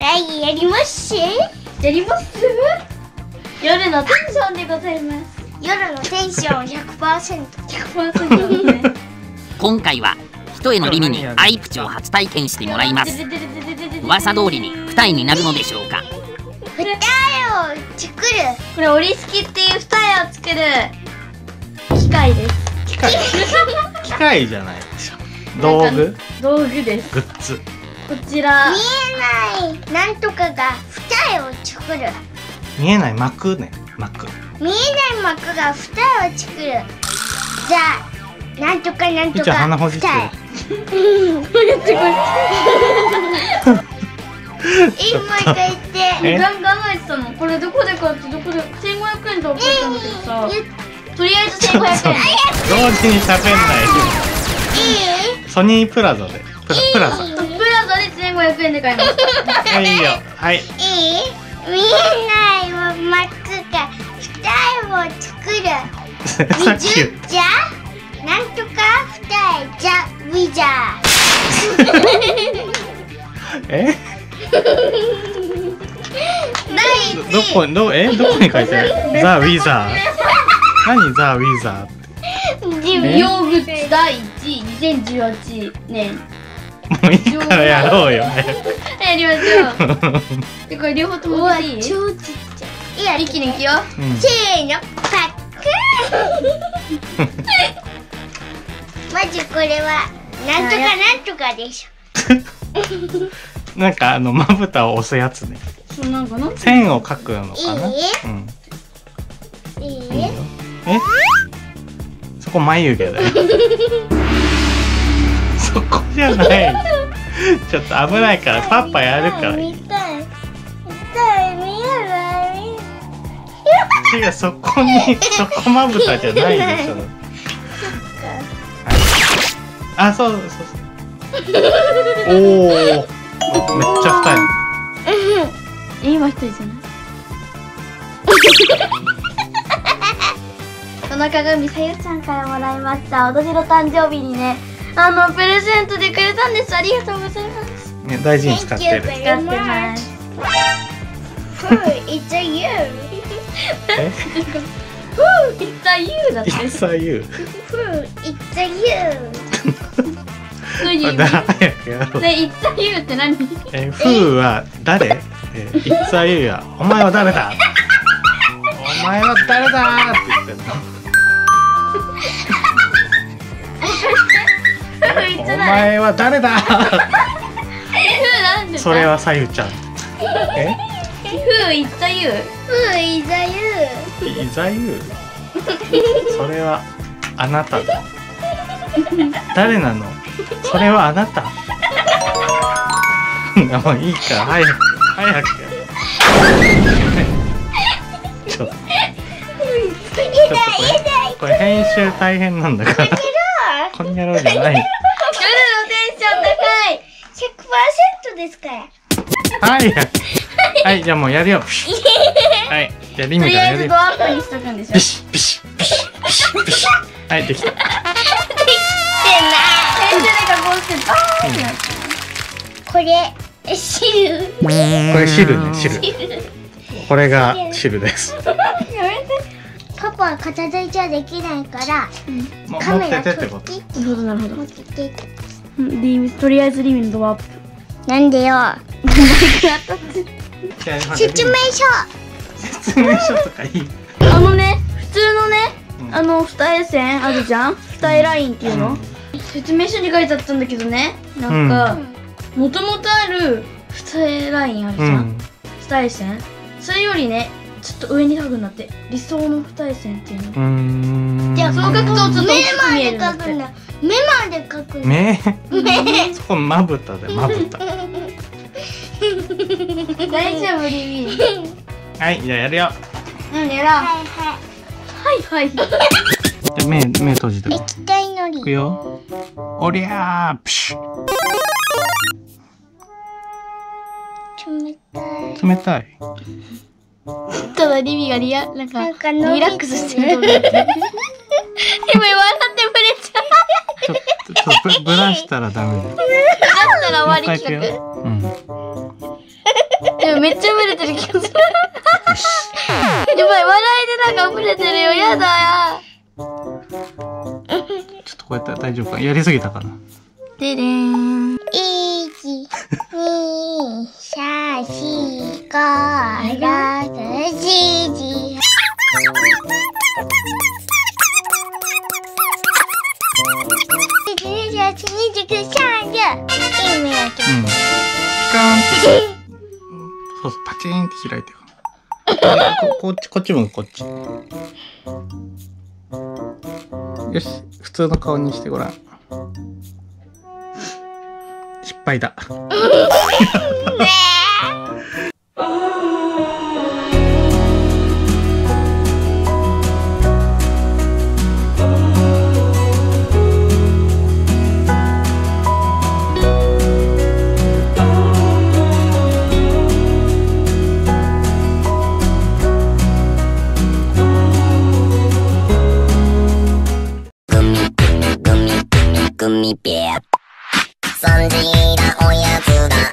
はい、やります夜のテンションでございます。夜のテンション 100%。 ね、今回は一重のリミにアイプチを初体験してもらいます。噂通りに二重になるのでしょうか。 二重を作る。これオリスキっていう二重を作る機械です。 機械じゃないでしょ。道具です。 グッズ。 こちら見えないなんとかが二重を作る。 見えない膜ね、膜。 見えない膜が二重を作る。じゃあなんとかなんとか鼻ほじってる。 こうやってもう一回言って。考えてたの。これどこで買ってどこで1500円とか買ったんだけどさ、とりあえず1500円。 同時に喋んない。 いい？ ソニープラザで。プラザで 1500円で買いました。 いいよ。はい。 いい？見えない膜が二重を作る。じゃなんとか二重じゃウィザー。 どこに書いてある？ザ・ウィザー。何ザ・ウィザー？ ヨーグルト第1位2018年。 もういいからやろうよ。 やりましょう。でこれ両方ともいい？超ちっちゃい。いや、一気にいくよ。せーの、パック。まずこれはなんとかなんとかでしょ。 なんかまぶたを押すやつね。線を描くのかな。いい？そこ眉毛だよ。そこじゃない。ちょっと危ないからパパやるから。見たい見えない。違う、そこまぶたじゃないでしょ。あ、そう。おお、めっちゃ二重。 今一人じゃない。この鏡さゆちゃんからもらいました。私の誕生日にね、プレゼントでくれたんです。ありがとうございます。 ね、大事に使ってる。 使ってます。It's a you. It's a you だって。 It's a you. It's a you. 早くやろう。 It's a you って何？ ふうは誰？It's a you はお前は誰だ？お前は誰だって言ってんの。お前は誰だ？それはさゆちゃん。 Who is you? Who is you? Is you? それはあなただ。誰なの？それはあなた。もういいから早く。ちょっとこれ編集大変なんだから。こんにゃろうじゃない。夜のテンション高い。100% ですから。 はい、じゃあもうやるよ。はい、じゃあリミからやるよ。 とりあえずドアップにしとくんでしょ。 ビシッ。はい、できた。 できてない。先生がこうしてバーンってなって。これ汁。 これ汁ね、汁。これが汁です。 やめて。パパは片手じゃできないから、カメラ持っててってこと？ なるほど。とりあえずリミのドアアップ。なんでよ。説明書とかいい？ 普通のね、二重線あるじゃん？二重ラインっていうの？説明書に書いてあったんだけどね、なんかもともとある二重ラインあるじゃん？二重線？それよりね、ちょっと上に書くんだって。理想の二重線っていうの。じゃあそう書くとちょっと大きく見えるんだって。目まで書くの。目？ そこまぶたでまぶた。 大丈夫リミ。 はい、じゃあやるよ。 やろう。はい。 目閉じて。 液体のり。 いくよ。おりゃー、プシュ。冷たい。 ただリミがリラックスしてる。今笑ってくれちゃう。 ちょっとぶらしたらダメだよ。 ぶらしたら終わり企画。 でもめっちゃブレてる気がする。やばい、笑いでなんかブレてるよ。やだちょっとこうやったら大丈夫か。やりすぎたかな。 ででーん。 1、2、3、4、5、6、7、8。29、30。今やってうん。ピカーンって。そうそう、パチーンって開いてる。こっちもこっち。よし、普通の顔にしてごらん。失敗だ。 グミベア。3時だおやつだ。